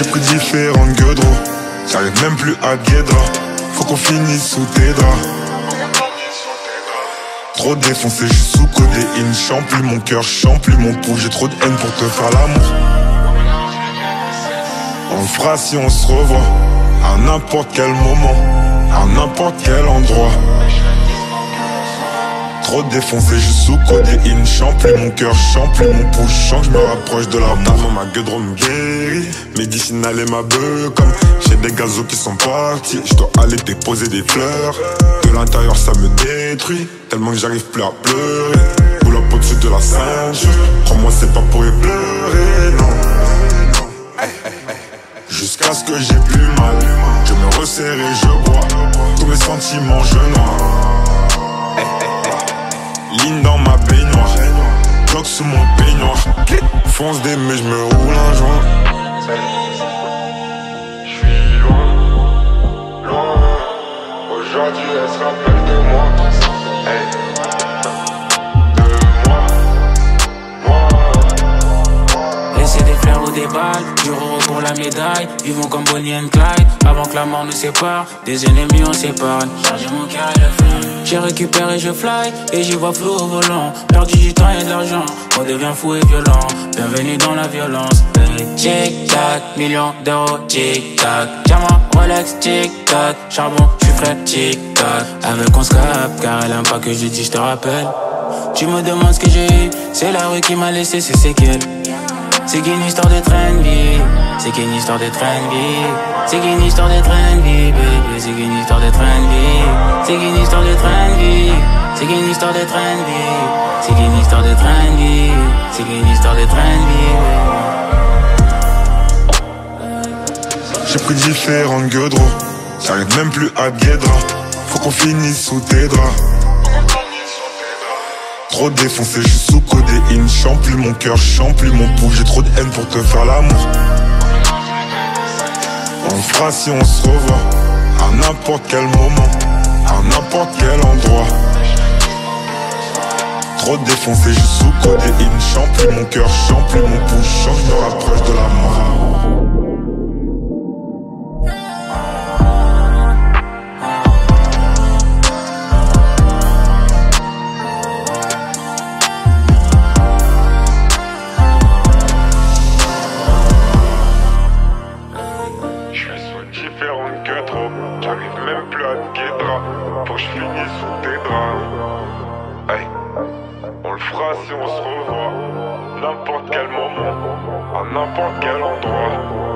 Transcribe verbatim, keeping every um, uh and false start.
J'ai pris différentes gueudres, j'arrive même plus à Guédra. Faut qu'on finisse sous tes draps. Trop défoncé, je suis sous codéine. Chante plus mon cœur, chante plus mon pouls. J'ai trop de haine pour te faire l'amour. On le fera si on se revoit, à n'importe quel moment, à n'importe quel endroit. Trop défoncé, je suis sous codéine. Chante plus mon cœur, chante plus mon pouls. Chante, je me rapproche de la mort. Ma gueule me guérit, médicinale et ma beuh. Comme j'ai des gazos qui sont partis, je dois aller déposer des fleurs. De l'intérieur ça me détruit, tellement que j'arrive plus à pleurer. Pull up au-dessus de la ceinture, crois-moi c'est pas pour y pleurer, non. Jusqu'à ce que j'ai plus mal, je me resserre et je bois. Tous mes sentiments je noie. Ligne dans ma baignoire, bloc sous mon peignoir. Fonce des mais je me roule un joint. J'suis loin, loin. Aujourd'hui elle se rappelle de moi. Hey. De moi, moi. Laissez des fleurs ou des balles, du roro pour la médaille. Vivons comme Bonnie and Clyde, avant que la mort nous sépare. Des ennemis on s'épargne, charger mon cœur et le flingue. J'ai récupéré, je fly, et j'y vois flou au volant. Perdu du temps et de l'argent, on devient fou et violent. Bienvenue dans la violence. Hey. Tic-tac, millions d'euros, tic-tac. Diamant, Rolex, tic-tac. Charbon, j'suis frais, tic-tac. Avec on se capte, car elle aime pas que je lui dise je te rappelle. Tu me demandes ce que j'ai eu, c'est la rue qui m'a laissé ses séquelles. C'est qu'une histoire de train de vie, c'est qu'une histoire de train de vie, c'est qu'une histoire de train de vie, baby, c'est qu'une histoire de train de vie, c'est qu'une histoire de train de vie, c'est qu'une histoire de train de vie, c'est qu'une histoire de train de vie, c'est qu'une histoire de train de vie. J'ai pris différentes gueudres, j'arrive même plus à Guédra. Faut qu'on finisse sous tes draps. Trop défoncé, je suis sous codéine. Chante plus mon cœur, chante plus mon pouls. J'ai trop de haine pour te faire l'amour. On le fera si on se revoit, à n'importe quel moment, à n'importe quel endroit. Trop défoncé, je suis sous codéine. Chante plus mon cœur, chante plus mon pouls. Chante, je me rapproche de la mort. Différentes que trop, j'arrive même plus à te guédra. Faut que je finisse sous tes draps. Hey. On le fera si on se revoit, n'importe quel moment, à n'importe quel endroit.